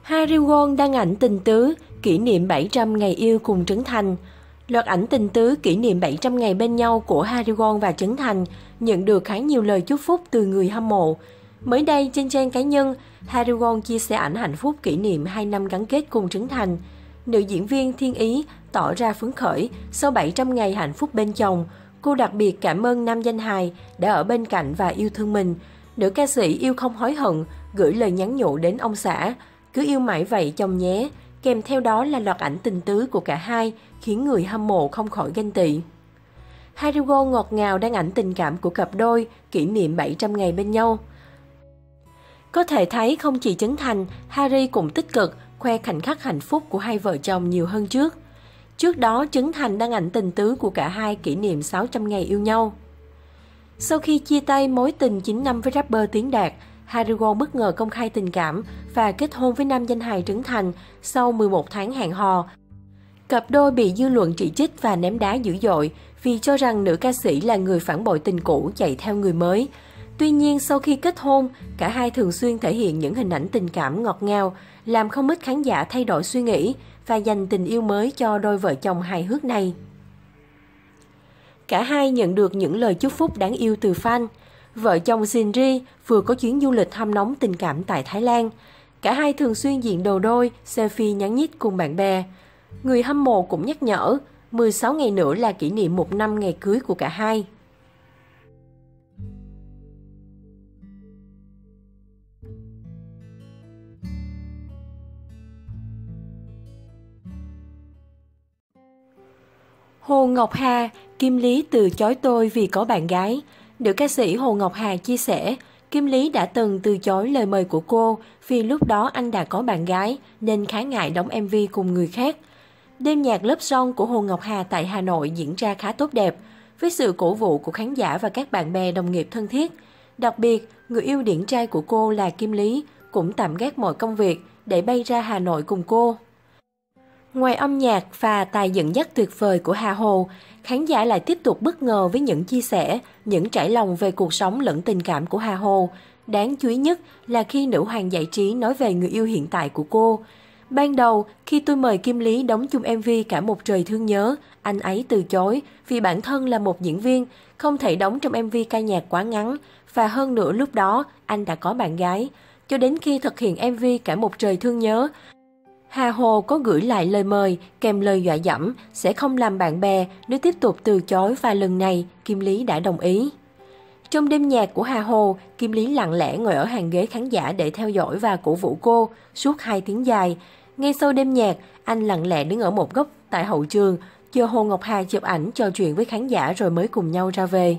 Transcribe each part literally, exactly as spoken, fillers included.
Harry Won đăng ảnh tình tứ, kỷ niệm bảy trăm ngày yêu cùng Trấn Thành. Loạt ảnh tình tứ kỷ niệm bảy trăm ngày bên nhau của Harry Won và Trấn Thành nhận được khá nhiều lời chúc phúc từ người hâm mộ. Mới đây, trên trang cá nhân, Harry Won chia sẻ ảnh hạnh phúc kỷ niệm hai năm gắn kết cùng Trấn Thành. Nữ diễn viên Thiên Ý tỏ ra phấn khởi sau bảy trăm ngày hạnh phúc bên chồng. Cô đặc biệt cảm ơn nam danh hài đã ở bên cạnh và yêu thương mình. Nữ ca sĩ yêu không hối hận gửi lời nhắn nhủ đến ông xã, cứ yêu mãi vậy chồng nhé. Kèm theo đó là loạt ảnh tình tứ của cả hai khiến người hâm mộ không khỏi ganh tị. Harry Won ngọt ngào đăng ảnh tình cảm của cặp đôi kỷ niệm bảy trăm ngày bên nhau. Có thể thấy không chỉ Trấn Thành, Harry cũng tích cực khoe khoảnh khắc hạnh phúc của hai vợ chồng nhiều hơn trước. Trước đó, Trấn Thành đăng ảnh tình tứ của cả hai kỷ niệm sáu trăm ngày yêu nhau. Sau khi chia tay mối tình chín năm với rapper Tiến Đạt, Harry Won bất ngờ công khai tình cảm và kết hôn với nam danh hài Trấn Thành sau mười một tháng hẹn hò. Cặp đôi bị dư luận chỉ trích và ném đá dữ dội vì cho rằng nữ ca sĩ là người phản bội tình cũ chạy theo người mới. Tuy nhiên, sau khi kết hôn, cả hai thường xuyên thể hiện những hình ảnh tình cảm ngọt ngào, làm không ít khán giả thay đổi suy nghĩ và dành tình yêu mới cho đôi vợ chồng hài hước này. Cả hai nhận được những lời chúc phúc đáng yêu từ fan. Vợ chồng Jin Ri vừa có chuyến du lịch hâm nóng tình cảm tại Thái Lan. Cả hai thường xuyên diện đồ đôi, selfie nhắn nhít cùng bạn bè. Người hâm mộ cũng nhắc nhở, mười sáu ngày nữa là kỷ niệm một năm ngày cưới của cả hai. Hồ Ngọc Hà, Kim Lý từ chối tôi vì có bạn gái. Nữ ca sĩ Hồ Ngọc Hà chia sẻ, Kim Lý đã từng từ chối lời mời của cô vì lúc đó anh đã có bạn gái nên khá ngại đóng em vê cùng người khác. Đêm nhạc Love Song của Hồ Ngọc Hà tại Hà Nội diễn ra khá tốt đẹp, với sự cổ vũ của khán giả và các bạn bè đồng nghiệp thân thiết. Đặc biệt, người yêu điển trai của cô là Kim Lý cũng tạm gác mọi công việc để bay ra Hà Nội cùng cô. Ngoài âm nhạc và tài dẫn dắt tuyệt vời của Hà Hồ, khán giả lại tiếp tục bất ngờ với những chia sẻ, những trải lòng về cuộc sống lẫn tình cảm của Hà Hồ. Đáng chú ý nhất là khi nữ hoàng giải trí nói về người yêu hiện tại của cô. Ban đầu, khi tôi mời Kim Lý đóng chung em vê Cả Một Trời Thương Nhớ, anh ấy từ chối vì bản thân là một diễn viên, không thể đóng trong em vê ca nhạc quá ngắn, và hơn nữa lúc đó anh đã có bạn gái. Cho đến khi thực hiện em vê Cả Một Trời Thương Nhớ, Hà Hồ có gửi lại lời mời kèm lời dọa dẫm sẽ không làm bạn bè nếu tiếp tục từ chối, và lần này Kim Lý đã đồng ý. Trong đêm nhạc của Hà Hồ, Kim Lý lặng lẽ ngồi ở hàng ghế khán giả để theo dõi và cổ vũ cô suốt hai tiếng dài. Ngay sau đêm nhạc, anh lặng lẽ đứng ở một góc tại hậu trường, chờ Hồ Ngọc Hà chụp ảnh trò chuyện với khán giả rồi mới cùng nhau ra về.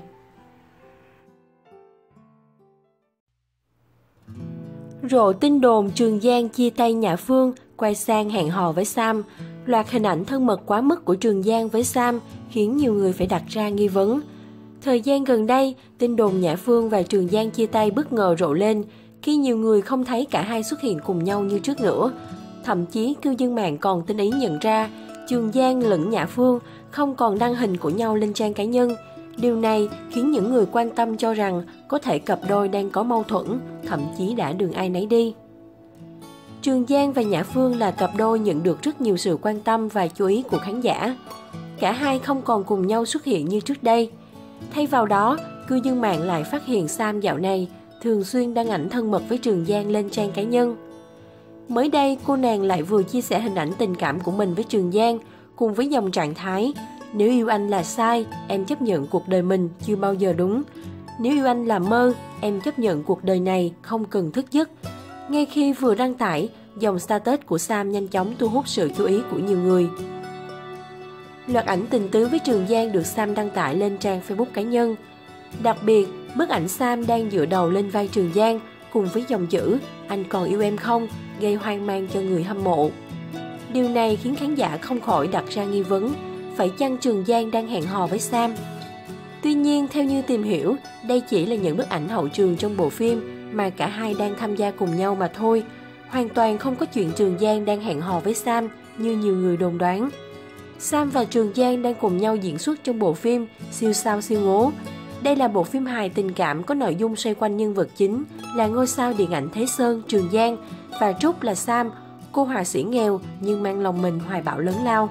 Rộ tin đồn Trường Giang chia tay Nhã Phương, quay sang hẹn hò với Sam. Loạt hình ảnh thân mật quá mức của Trường Giang với Sam khiến nhiều người phải đặt ra nghi vấn. Thời gian gần đây, tin đồn Nhã Phương và Trường Giang chia tay bất ngờ rộ lên khi nhiều người không thấy cả hai xuất hiện cùng nhau như trước nữa. Thậm chí cư dân mạng còn tinh ý nhận ra Trường Giang lẫn Nhã Phương không còn đăng hình của nhau lên trang cá nhân. Điều này khiến những người quan tâm cho rằng có thể cặp đôi đang có mâu thuẫn, thậm chí đã đường ai nấy đi. Trường Giang và Nhã Phương là cặp đôi nhận được rất nhiều sự quan tâm và chú ý của khán giả. Cả hai không còn cùng nhau xuất hiện như trước đây. Thay vào đó, cư dân mạng lại phát hiện Sam dạo này thường xuyên đăng ảnh thân mật với Trường Giang lên trang cá nhân. Mới đây, cô nàng lại vừa chia sẻ hình ảnh tình cảm của mình với Trường Giang cùng với dòng trạng thái: nếu yêu anh là sai, em chấp nhận cuộc đời mình chưa bao giờ đúng. Nếu yêu anh là mơ, em chấp nhận cuộc đời này không cần thức giấc. Ngay khi vừa đăng tải, dòng status của Sam nhanh chóng thu hút sự chú ý của nhiều người. Loạt ảnh tình tứ với Trường Giang được Sam đăng tải lên trang Facebook cá nhân. Đặc biệt, bức ảnh Sam đang dựa đầu lên vai Trường Giang cùng với dòng chữ "Anh còn yêu em không?" gây hoang mang cho người hâm mộ. Điều này khiến khán giả không khỏi đặt ra nghi vấn, phải chăng Trường Giang đang hẹn hò với Sam? Tuy nhiên, theo như tìm hiểu, đây chỉ là những bức ảnh hậu trường trong bộ phim mà cả hai đang tham gia cùng nhau mà thôi. Hoàn toàn không có chuyện Trường Giang đang hẹn hò với Sam như nhiều người đồn đoán. Sam và Trường Giang đang cùng nhau diễn xuất trong bộ phim Siêu Sao Siêu Ngố. Đây là bộ phim hài tình cảm có nội dung xoay quanh nhân vật chính là ngôi sao điện ảnh Thế Sơn, Trường Giang, và Trúc là Sam, cô họa sĩ nghèo nhưng mang lòng mình hoài bão lớn lao.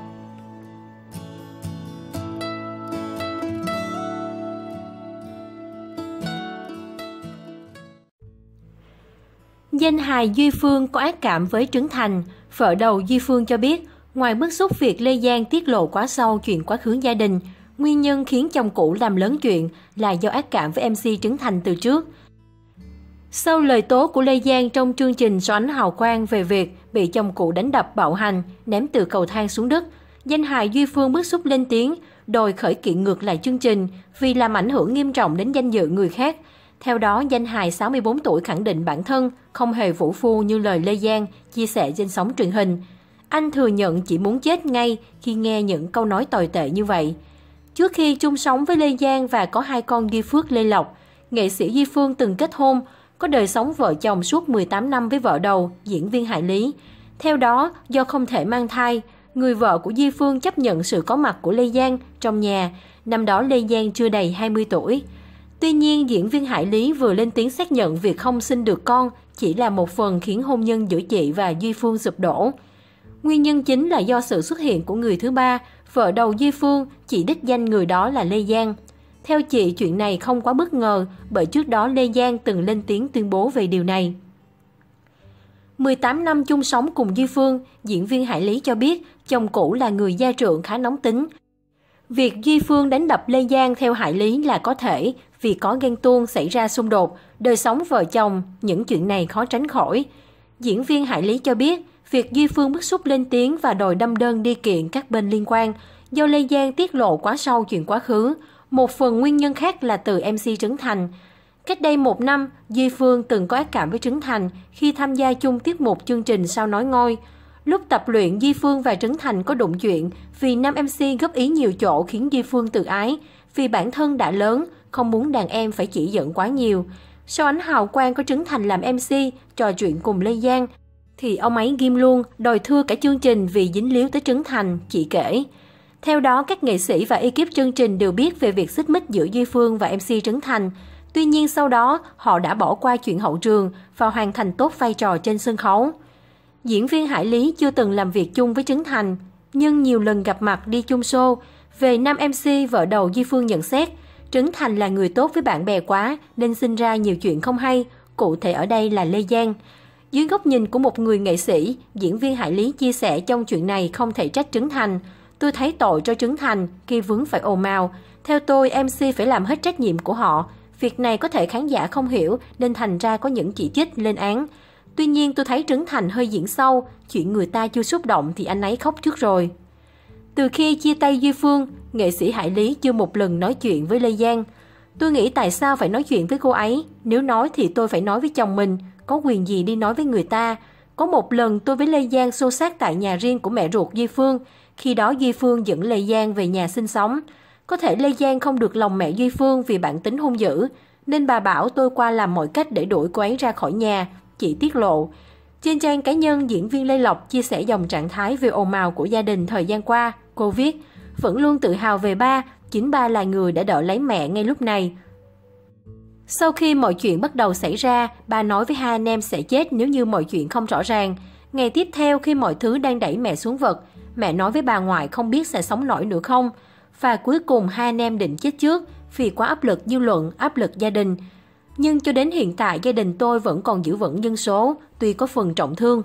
Danh hài Duy Phương có ác cảm với Trấn Thành. Vợ đầu Duy Phương cho biết, ngoài bức xúc việc Lê Giang tiết lộ quá sâu chuyện quá khứ gia đình, nguyên nhân khiến chồng cũ làm lớn chuyện là do ác cảm với em xê Trấn Thành từ trước. Sau lời tố của Lê Giang trong chương trình So Ánh Hào Quang về việc bị chồng cũ đánh đập bạo hành, ném từ cầu thang xuống đất, danh hài Duy Phương bức xúc lên tiếng, đòi khởi kiện ngược lại chương trình vì làm ảnh hưởng nghiêm trọng đến danh dự người khác. Theo đó, danh hài sáu mươi bốn tuổi khẳng định bản thân không hề vũ phu như lời Lê Giang chia sẻ trên sóng truyền hình. Anh thừa nhận chỉ muốn chết ngay khi nghe những câu nói tồi tệ như vậy. Trước khi chung sống với Lê Giang và có hai con Duy Phước, Lê Lộc, nghệ sĩ Duy Phương từng kết hôn, có đời sống vợ chồng suốt mười tám năm với vợ đầu, diễn viên Hải Lý. Theo đó, do không thể mang thai, người vợ của Duy Phương chấp nhận sự có mặt của Lê Giang trong nhà. Năm đó Lê Giang chưa đầy hai mươi tuổi. Tuy nhiên, diễn viên Hải Lý vừa lên tiếng xác nhận việc không sinh được con chỉ là một phần khiến hôn nhân giữa chị và Duy Phương sụp đổ. Nguyên nhân chính là do sự xuất hiện của người thứ ba, vợ đầu Duy Phương, chỉ đích danh người đó là Lê Giang. Theo chị, chuyện này không quá bất ngờ bởi trước đó Lê Giang từng lên tiếng tuyên bố về điều này. mười tám năm chung sống cùng Duy Phương, diễn viên Hải Lý cho biết chồng cũ là người gia trưởng khá nóng tính. Việc Duy Phương đánh đập Lê Giang theo Hải Lý là có thể vì có ghen tuông xảy ra xung đột, đời sống vợ chồng, những chuyện này khó tránh khỏi. Diễn viên Hải Lý cho biết, việc Duy Phương bức xúc lên tiếng và đòi đâm đơn đi kiện các bên liên quan do Lê Giang tiết lộ quá sâu chuyện quá khứ. Một phần nguyên nhân khác là từ em xê Trấn Thành. Cách đây một năm, Duy Phương từng có ác cảm với Trấn Thành khi tham gia chung tiết mục chương trình Sao Nói Ngôi. Lúc tập luyện, Duy Phương và Trấn Thành có đụng chuyện vì nam em xê góp ý nhiều chỗ khiến Duy Phương tự ái, vì bản thân đã lớn, không muốn đàn em phải chỉ giận quá nhiều. So Ánh Hào Quang có Trấn Thành làm em xê, trò chuyện cùng Lê Giang, thì ông ấy ghim luôn, đòi thưa cả chương trình vì dính líu tới Trấn Thành, chị kể. Theo đó, các nghệ sĩ và ekip chương trình đều biết về việc xích mích giữa Duy Phương và em xê Trấn Thành. Tuy nhiên sau đó, họ đã bỏ qua chuyện hậu trường và hoàn thành tốt vai trò trên sân khấu. Diễn viên Hải Lý chưa từng làm việc chung với Trấn Thành, nhưng nhiều lần gặp mặt đi chung show. Về nam em xê, vợ đầu Duy Phương nhận xét, Trấn Thành là người tốt với bạn bè quá nên sinh ra nhiều chuyện không hay, cụ thể ở đây là Lê Giang. Dưới góc nhìn của một người nghệ sĩ, diễn viên Hải Lý chia sẻ trong chuyện này không thể trách Trấn Thành. Tôi thấy tội cho Trấn Thành khi vướng phải ồn ào. Theo tôi, em xê phải làm hết trách nhiệm của họ. Việc này có thể khán giả không hiểu nên thành ra có những chỉ trích lên án. Tuy nhiên tôi thấy Trấn Thành hơi diễn sâu, chuyện người ta chưa xúc động thì anh ấy khóc trước rồi. Từ khi chia tay Duy Phương, nghệ sĩ Hải Lý chưa một lần nói chuyện với Lê Giang. Tôi nghĩ tại sao phải nói chuyện với cô ấy, nếu nói thì tôi phải nói với chồng mình, có quyền gì đi nói với người ta. Có một lần tôi với Lê Giang xô xát tại nhà riêng của mẹ ruột Duy Phương, khi đó Duy Phương dẫn Lê Giang về nhà sinh sống. Có thể Lê Giang không được lòng mẹ Duy Phương vì bản tính hung dữ, nên bà bảo tôi qua làm mọi cách để đuổi cô ấy ra khỏi nhà, chị tiết lộ. Trên trang cá nhân, diễn viên Lê Lộc chia sẻ dòng trạng thái về ồn ào của gia đình thời gian qua. Cô viết, vẫn luôn tự hào về ba, chính ba là người đã đỡ lấy mẹ ngay lúc này. Sau khi mọi chuyện bắt đầu xảy ra, ba nói với hai anh em sẽ chết nếu như mọi chuyện không rõ ràng. Ngày tiếp theo khi mọi thứ đang đẩy mẹ xuống vực, mẹ nói với bà ngoại không biết sẽ sống nổi nữa không. Và cuối cùng hai anh em định chết trước vì quá áp lực dư luận, áp lực gia đình. Nhưng cho đến hiện tại gia đình tôi vẫn còn giữ vững dân số, tuy có phần trọng thương.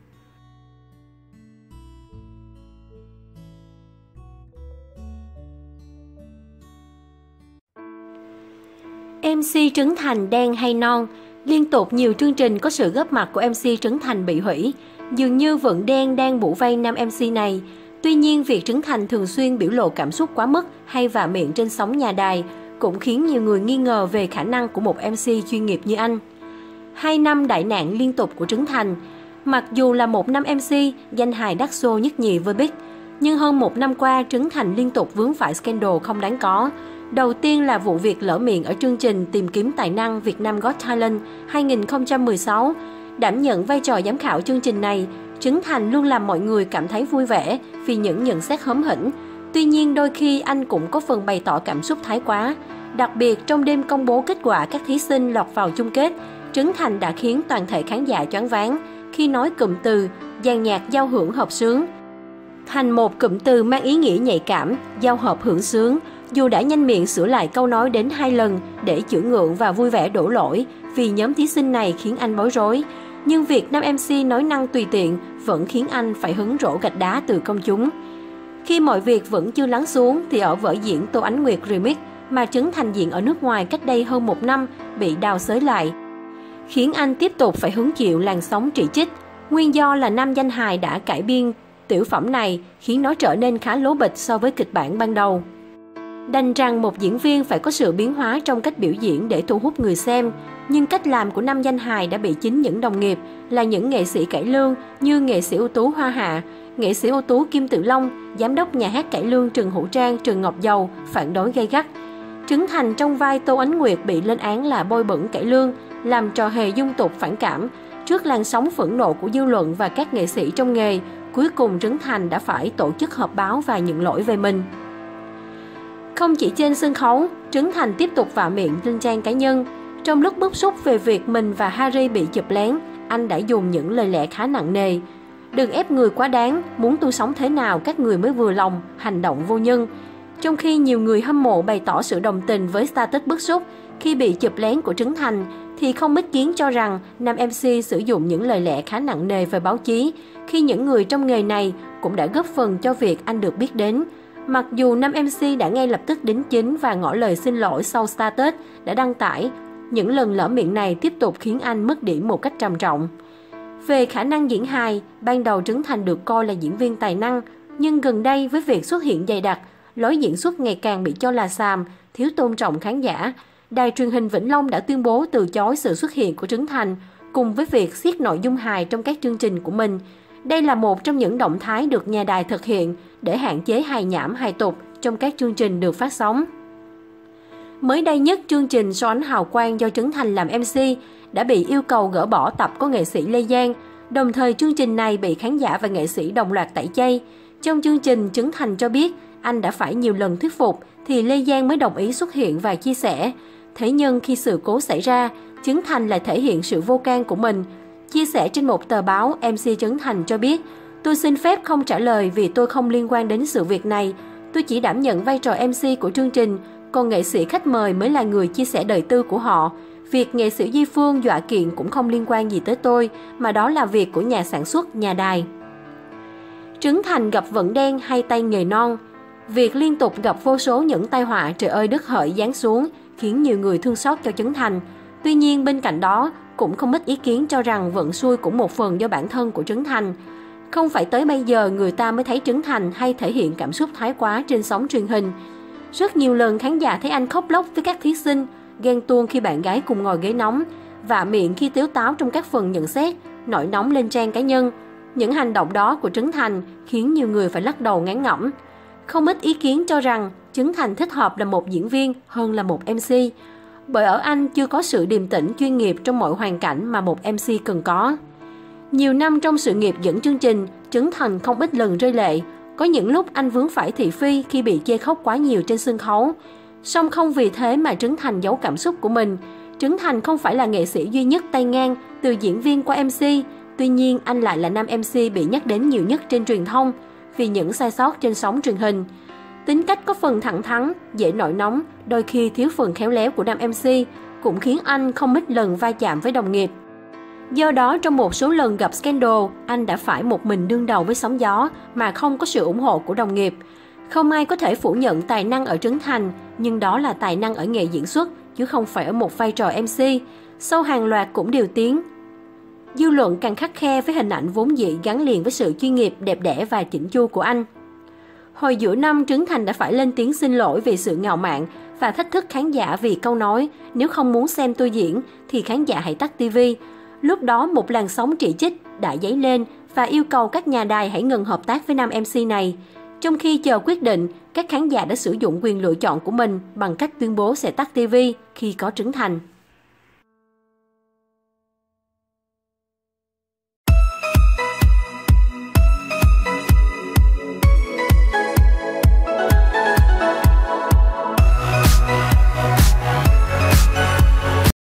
em xê Trấn Thành đen hay non? Liên tục nhiều chương trình có sự góp mặt của em xê Trấn Thành bị hủy. Dường như vận đen đang bủa vây nam em xê này. Tuy nhiên, việc Trấn Thành thường xuyên biểu lộ cảm xúc quá mức hay vạ miệng trên sóng nhà đài cũng khiến nhiều người nghi ngờ về khả năng của một em xê chuyên nghiệp như anh. Hai năm đại nạn liên tục của Trấn Thành. Mặc dù là một năm em xê, danh hài đắt xô nhất nhì với Big, nhưng hơn một năm qua Trấn Thành liên tục vướng phải scandal không đáng có. Đầu tiên là vụ việc lỡ miệng ở chương trình Tìm kiếm tài năng Việt Nam Got Talent hai nghìn không trăm mười sáu. Đảm nhận vai trò giám khảo chương trình này, Trấn Thành luôn làm mọi người cảm thấy vui vẻ vì những nhận xét hóm hỉnh. Tuy nhiên đôi khi anh cũng có phần bày tỏ cảm xúc thái quá. Đặc biệt trong đêm công bố kết quả các thí sinh lọt vào chung kết, Trấn Thành đã khiến toàn thể khán giả choáng váng khi nói cụm từ dàn nhạc giao hưởng hợp xướng thành một cụm từ mang ý nghĩa nhạy cảm, giao hợp hưởng xướng. Dù đã nhanh miệng sửa lại câu nói đến hai lần để chữa ngượng và vui vẻ đổ lỗi vì nhóm thí sinh này khiến anh bối rối, nhưng việc nam em xê nói năng tùy tiện vẫn khiến anh phải hứng rổ gạch đá từ công chúng. Khi mọi việc vẫn chưa lắng xuống thì ở vở diễn Tô Ánh Nguyệt Remix mà Trấn Thành diễn ở nước ngoài cách đây hơn một năm bị đào xới lại, khiến anh tiếp tục phải hứng chịu làn sóng chỉ trích. Nguyên do là nam danh hài đã cải biên tiểu phẩm này khiến nó trở nên khá lố bịch so với kịch bản ban đầu. Đành rằng một diễn viên phải có sự biến hóa trong cách biểu diễn để thu hút người xem, nhưng cách làm của nam danh hài đã bị chính những đồng nghiệp là những nghệ sĩ cải lương như nghệ sĩ ưu tú Hoa Hạ, nghệ sĩ ưu tú Kim Tự Long, giám đốc nhà hát cải lương Trần Hữu Trang, Trần Ngọc Dầu phản đối gay gắt. Trấn Thành trong vai Tô Ánh Nguyệt bị lên án là bôi bẩn cải lương, làm trò hề dung tục phản cảm. Trước làn sóng phẫn nộ của dư luận và các nghệ sĩ trong nghề, cuối cùng Trấn Thành đã phải tổ chức họp báo và nhận lỗi về mình. Không chỉ trên sân khấu, Trấn Thành tiếp tục vạ miệng trên trang cá nhân. Trong lúc bức xúc về việc mình và Harry bị chụp lén, anh đã dùng những lời lẽ khá nặng nề. Đừng ép người quá đáng, muốn tôi sống thế nào các người mới vừa lòng, hành động vô nhân. Trong khi nhiều người hâm mộ bày tỏ sự đồng tình với status bức xúc khi bị chụp lén của Trấn Thành, thì không ít kiến cho rằng nam em xê sử dụng những lời lẽ khá nặng nề về báo chí khi những người trong nghề này cũng đã góp phần cho việc anh được biết đến. Mặc dù nam em xê đã ngay lập tức đính chính và ngỏ lời xin lỗi sau status đã đăng tải, những lần lỡ miệng này tiếp tục khiến anh mất điểm một cách trầm trọng. Về khả năng diễn hài, ban đầu Trấn Thành được coi là diễn viên tài năng, nhưng gần đây với việc xuất hiện dày đặc, lối diễn xuất ngày càng bị cho là xàm, thiếu tôn trọng khán giả, đài truyền hình Vĩnh Long đã tuyên bố từ chối sự xuất hiện của Trấn Thành, cùng với việc siết nội dung hài trong các chương trình của mình. Đây là một trong những động thái được nhà đài thực hiện để hạn chế hài nhảm hài tục trong các chương trình được phát sóng. Mới đây nhất, chương trình So Ánh Hào Quang do Trấn Thành làm em xê đã bị yêu cầu gỡ bỏ tập có nghệ sĩ Lê Giang, đồng thời chương trình này bị khán giả và nghệ sĩ đồng loạt tẩy chay. Trong chương trình, Trấn Thành cho biết anh đã phải nhiều lần thuyết phục thì Lê Giang mới đồng ý xuất hiện và chia sẻ. Thế nhưng khi sự cố xảy ra, Trấn Thành lại thể hiện sự vô can của mình. Chia sẻ trên một tờ báo, em xê Trấn Thành cho biết, tôi xin phép không trả lời vì tôi không liên quan đến sự việc này. Tôi chỉ đảm nhận vai trò em xê của chương trình, còn nghệ sĩ khách mời mới là người chia sẻ đời tư của họ. Việc nghệ sĩ Di Phương dọa kiện cũng không liên quan gì tới tôi, mà đó là việc của nhà sản xuất, nhà đài. Trấn Thành gặp vận đen hay tay nghề non. Việc liên tục gặp vô số những tai họa trời ơi đất hỡi giáng xuống khiến nhiều người thương xót cho Trấn Thành. Tuy nhiên bên cạnh đó, cũng không ít ý kiến cho rằng vận xui cũng một phần do bản thân của Trấn Thành. Không phải tới bây giờ người ta mới thấy Trấn Thành hay thể hiện cảm xúc thái quá trên sóng truyền hình. Rất nhiều lần khán giả thấy anh khóc lóc với các thí sinh, ghen tuông khi bạn gái cùng ngồi ghế nóng, vạ miệng khi tếu táo trong các phần nhận xét, nổi nóng lên trang cá nhân. Những hành động đó của Trấn Thành khiến nhiều người phải lắc đầu ngán ngẩm. Không ít ý kiến cho rằng Trấn Thành thích hợp là một diễn viên hơn là một em xê, bởi ở anh chưa có sự điềm tĩnh chuyên nghiệp trong mọi hoàn cảnh mà một em xê cần có. Nhiều năm trong sự nghiệp dẫn chương trình, Trấn Thành không ít lần rơi lệ. Có những lúc anh vướng phải thị phi khi bị chê khóc quá nhiều trên sân khấu. Song không vì thế mà Trấn Thành giấu cảm xúc của mình. Trấn Thành không phải là nghệ sĩ duy nhất tay ngang từ diễn viên qua em xê. Tuy nhiên, anh lại là nam em xê bị nhắc đến nhiều nhất trên truyền thông vì những sai sót trên sóng truyền hình. Tính cách có phần thẳng thắn, dễ nổi nóng, đôi khi thiếu phần khéo léo của nam em xê cũng khiến anh không ít lần va chạm với đồng nghiệp. Do đó, trong một số lần gặp scandal, anh đã phải một mình đương đầu với sóng gió mà không có sự ủng hộ của đồng nghiệp. Không ai có thể phủ nhận tài năng ở Trấn Thành, nhưng đó là tài năng ở nghề diễn xuất, chứ không phải ở một vai trò em xê. Sau hàng loạt cũng điều tiếng. Dư luận càng khắt khe với hình ảnh vốn dĩ gắn liền với sự chuyên nghiệp, đẹp đẽ và chỉnh chu của anh. Hồi giữa năm, Trấn Thành đã phải lên tiếng xin lỗi vì sự ngạo mạn và thách thức khán giả vì câu nói nếu không muốn xem tôi diễn thì khán giả hãy tắt ti vi. Lúc đó một làn sóng chỉ trích đã dấy lên và yêu cầu các nhà đài hãy ngừng hợp tác với nam em xê này. Trong khi chờ quyết định, các khán giả đã sử dụng quyền lựa chọn của mình bằng cách tuyên bố sẽ tắt ti vi khi có Trấn Thành.